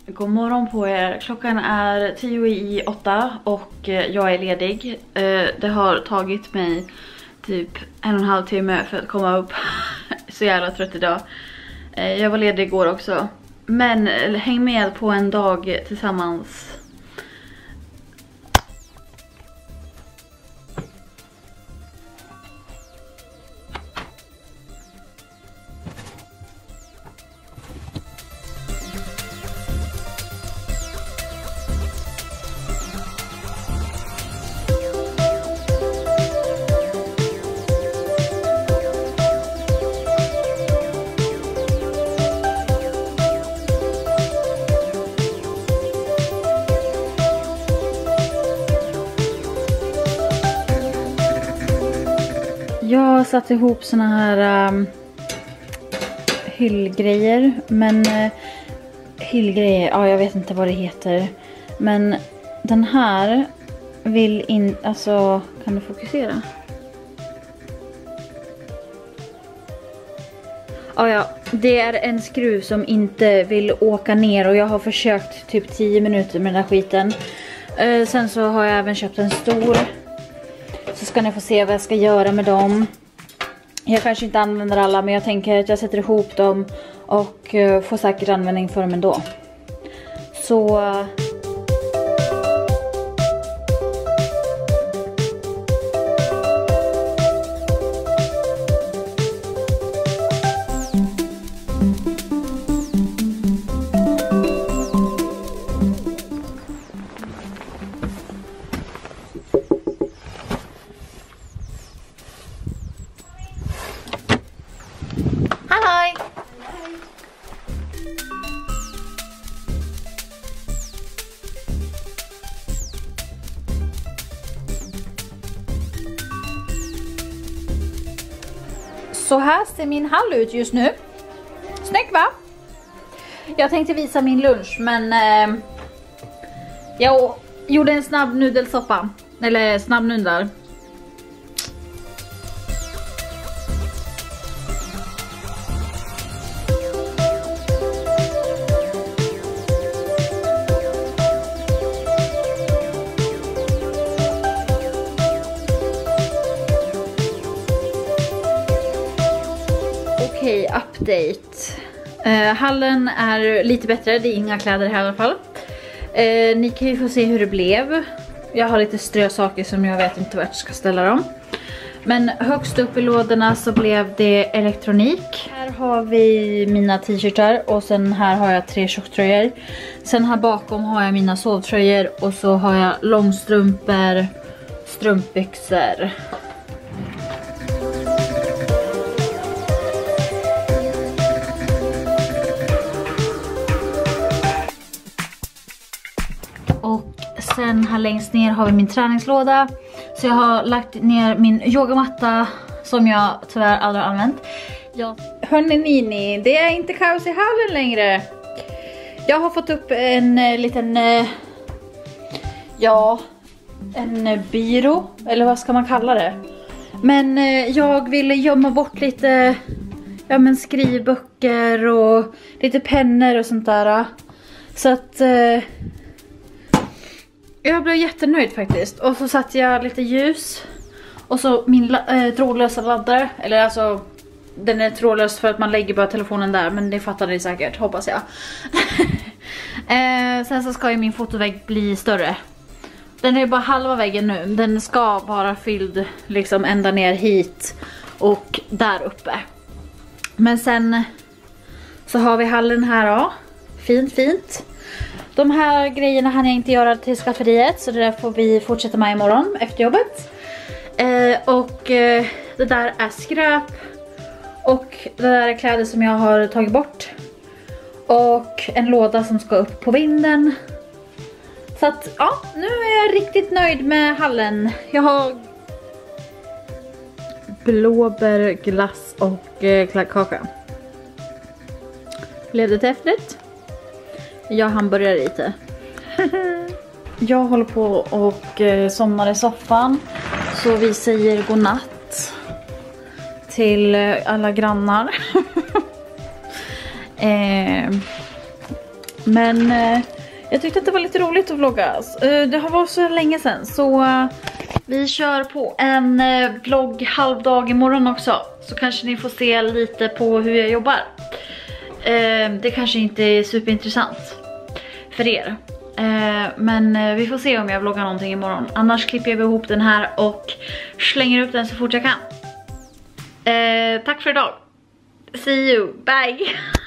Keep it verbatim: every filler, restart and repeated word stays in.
God morgon på er. Klockan är tio i åtta och jag är ledig. Det har tagit mig typ en och en halv timme för att komma upp. Så jävla trött idag. Jag var ledig igår också. Men häng med på en dag tillsammans. Jag har satt ihop såna här um, hyllgrejer, men uh, hyllgrejer, ja jag vet inte vad det heter. Men den här vill in, alltså kan du fokusera? Ja, ja, det är en skruv som inte vill åka ner och jag har försökt typ tio minuter med den här skiten. Uh, sen så har jag även köpt en stor. Så ska ni få se vad jag ska göra med dem. Jag kanske inte använder alla, men jag tänker att jag sätter ihop dem och uh, får säkert användning för dem ändå. Så... Uh... Så här ser min hall ut just nu. Snyggt va? Jag tänkte visa min lunch, men eh, jag gjorde en snabb nudelsoppa. Eller snabbnudlar. Okej, okay, update. Uh, hallen är lite bättre, det är inga kläder här i alla fall. Uh, ni kan ju få se hur det blev. Jag har lite strösaker som jag vet inte vart jag ska ställa dem. Men högst upp i lådorna så blev det elektronik. Här har vi mina t-shirtar och sen här har jag tre tjocktröjor. Sen här bakom har jag mina sovtröjor och så har jag långstrumpor, strumpbyxor. Och sen här längst ner har vi min träningslåda. Så jag har lagt ner min yogamatta som jag tyvärr aldrig har använt. Ja. Hörni Nini, det är inte kaos i hallen längre. Jag har fått upp en liten, ja, en byrå. Eller vad ska man kalla det? Men jag ville gömma bort lite, ja men skrivböcker och lite pennor och sånt där. Så att... jag blev jättenöjd faktiskt. Och så satte jag lite ljus. Och så min äh, trådlösa laddare. Eller alltså, den är trådlös för att man lägger bara telefonen där. Men det fattar ni säkert, hoppas jag. eh, sen så ska ju min fotovägg bli större. Den är ju bara halva väggen nu. Den ska vara fylld liksom ända ner hit. Och där uppe. Men sen så har vi hallen här då. Fint, fint. De här grejerna hann jag inte göra till skafferiet, så det där får vi fortsätta med imorgon efter jobbet. Eh, och eh, det där är skräp. Och det där är kläder som jag har tagit bort. Och en låda som ska upp på vinden. Så att ja, nu är jag riktigt nöjd med hallen. Jag har blåbär, glass och eh, kladdkaka. Blev det häftigt? Jag hamburgare lite. Jag håller på och eh, somnar i soffan. Så vi säger godnatt till alla grannar. eh, Men eh, jag tyckte att det var lite roligt att vlogga. Eh, det har varit så länge sedan. Så eh, vi kör på en eh, vlogg halvdag imorgon också. Så kanske ni får se lite på hur jag jobbar. Eh, det kanske inte är superintressant för er. Eh, men eh, vi får se om jag vloggar någonting imorgon. Annars klipper jag ihop den här och slänger upp den så fort jag kan. Eh, tack för idag. See you. Bye.